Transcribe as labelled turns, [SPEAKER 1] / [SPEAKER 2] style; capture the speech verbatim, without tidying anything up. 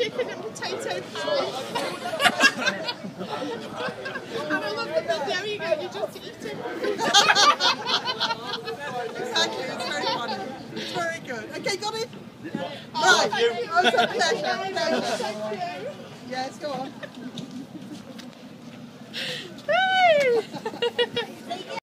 [SPEAKER 1] chicken and potato pie. And I love the bit, there you go, you just eat it.
[SPEAKER 2] Exactly, it's very funny. It's very good. Okay, got it?
[SPEAKER 1] Oh,
[SPEAKER 2] Right.
[SPEAKER 1] thank you.
[SPEAKER 2] Oh, it's a pleasure. pleasure.
[SPEAKER 1] Thank you.
[SPEAKER 2] Yes, go on.